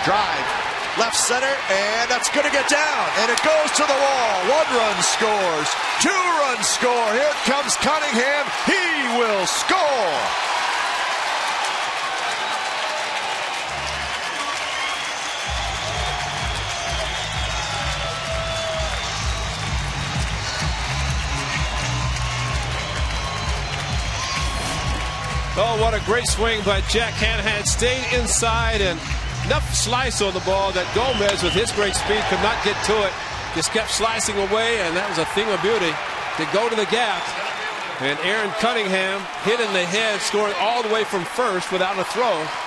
Drive. Left center, and that's going to get down. And it goes to the wall. 1 run scores. 2 runs score. Here comes Cunningham. He will score. Oh, what a great swing by Jack Hannahan. Stayed inside and enough slice on the ball that Gomez, with his great speed, could not get to it. Just kept slicing away, and that was a thing of beauty to go to the gap. And Aaron Cunningham hit in the head, scoring all the way from first without a throw.